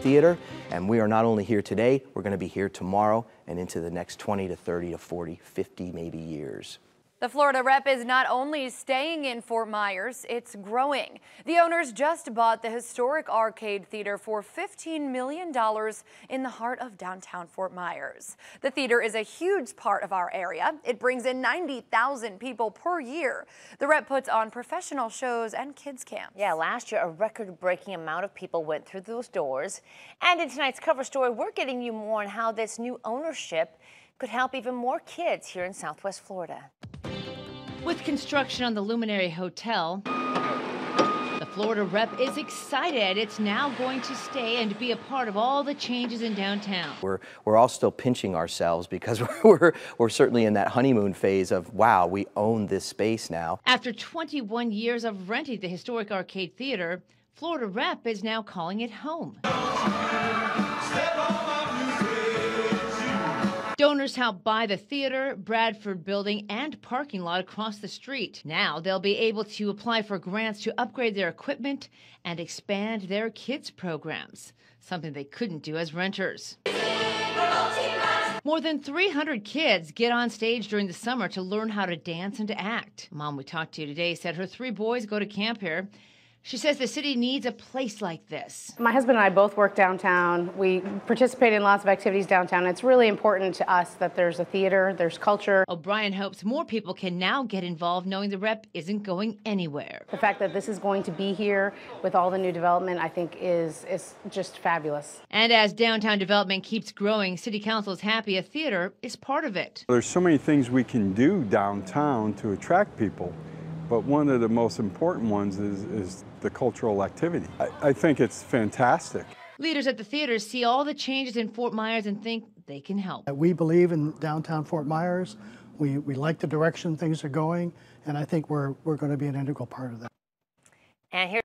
Theater, and we are not only here today, we're going to be here tomorrow and into the next 20 to 30 to 40, 50 maybe years. The Florida Rep is not only staying in Fort Myers, it's growing. The owners just bought the historic Arcade Theater for $15 million in the heart of downtown Fort Myers. The theater is a huge part of our area. It brings in 90,000 people per year. The Rep puts on professional shows and kids camps. Yeah, last year a record-breaking amount of people went through those doors. And in tonight's cover story, we're getting you more on how this new ownership could help even more kids here in Southwest Florida. With construction on the Luminary Hotel, the Florida Rep is excited it's now going to stay and be a part of all the changes in downtown. We're all still pinching ourselves because we're certainly in that honeymoon phase of, wow, we own this space now. After 21 years of renting the historic Arcade Theater, Florida Rep is now calling it home. Donors helped buy the theater, Bradford building, and parking lot across the street. Now they'll be able to apply for grants to upgrade their equipment and expand their kids' programs, something they couldn't do as renters. More than 300 kids get on stage during the summer to learn how to dance and to act. Mom we talked to today said her 3 boys go to camp here. She says the city needs a place like this. My husband and I both work downtown. We participate in lots of activities downtown. It's really important to us that there's a theater, there's culture. O'Brien hopes more people can now get involved knowing the Rep isn't going anywhere. The fact that this is going to be here with all the new development, I think is just fabulous. And as downtown development keeps growing, City Council is happy a theater is part of it. There's so many things we can do downtown to attract people. But one of the most important ones is the cultural activity. I think it's fantastic. Leaders at the theater see all the changes in Fort Myers and think they can help. We believe in downtown Fort Myers. We like the direction things are going, and I think we're going to be an integral part of that. And here